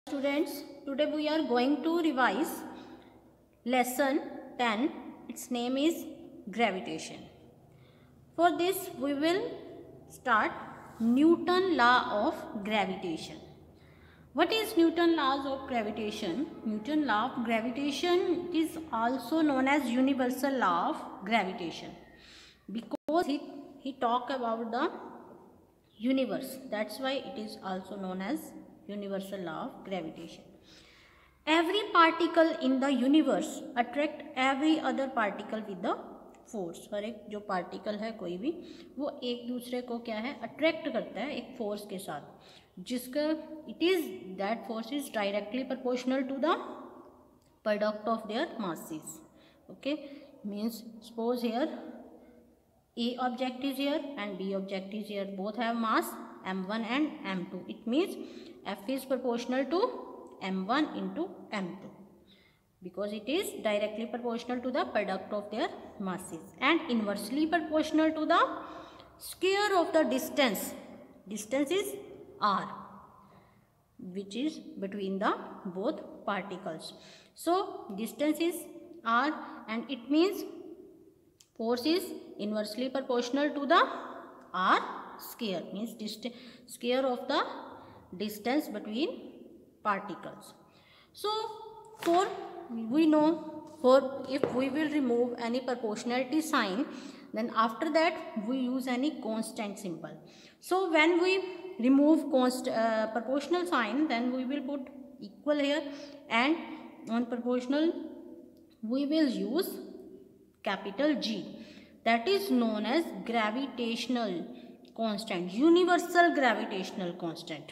Students, today we are going to revise lesson 10. Its name is gravitation. For this we will start Newton law of gravitation. What is Newton laws of gravitation? Newton law of gravitation is also known as universal law of gravitation because he talked about the universe. That's why it is also known as universal law of gravitation. Every particle in the universe attract every other particle with the force. हर एक जो particle है कोई भी वो एक दूसरे को क्या है अट्रैक्ट करता है एक फोर्स के साथ जिसका it is that force is directly proportional to the product of their masses. Okay, means suppose here A object is here and B object is here. Both have mass m1 and m2. It means F is proportional to m1 into m2 because it is directly proportional to the product of their masses and inversely proportional to the square of the distance. Distance is r, which is between the both particles. So distance is r and it means force is inversely proportional to the r square, means square of the distance between particles. So for we know for if we will remove any proportionality sign, then after that we use any constant symbol. So when we remove proportional sign, then we will put equal here, and on proportional we will use capital G. That is known as gravitational constant, universal gravitational constant.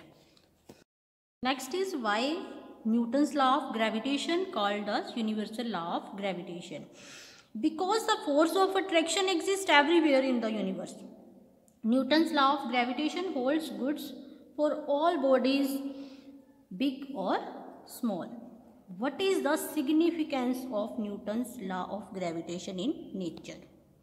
Next is why Newton's law of gravitation called as universal law of gravitation. Because the force of attraction exists everywhere in the universe. Newton's law of gravitation holds good for all bodies, big or small. What is the significance of Newton's law of gravitation in nature?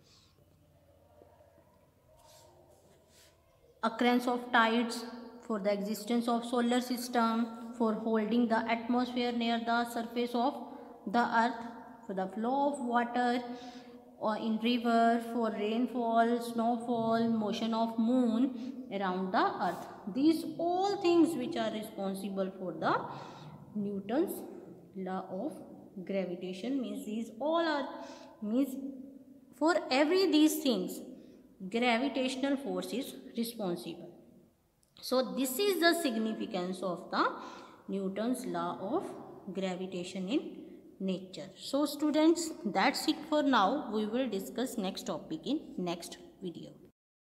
Occurrence of tides, for the existence of solar system, for holding the atmosphere near the surface of the earth, for the flow of water or in river, for rainfall, snowfall, motion of moon around the earth. These all things which are responsible for the Newton's law of gravitation, means these all are, means for every these things gravitational force is responsible. So this is the significance of the Newton's law of gravitation in nature. So students, that's it for now. We will discuss next topic in next video.